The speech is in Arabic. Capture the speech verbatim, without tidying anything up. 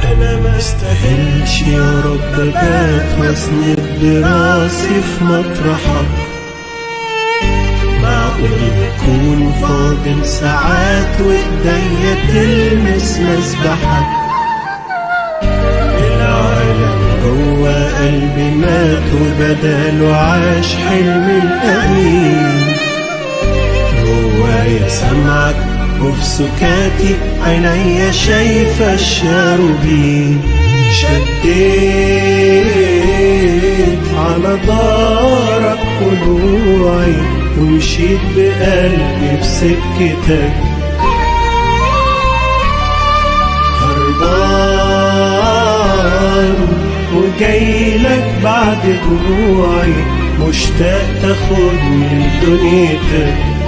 أنا ما استاهلش يا رب أبات واسند براسي في مطرحك. معقول يكون فاضل ساعات وإيديا تلمس مسبحك. العالم جوا قلبي مات وبداله عاش حلم القديم. جوايا سمعك وفي سكاتي عينيا شايفة الشاروبين. شديت على دارك طلوعي ومشيت بقلبي في سكتك. هربان وجايلك بعد دموعي مشتاق تاخدني لدنيتك.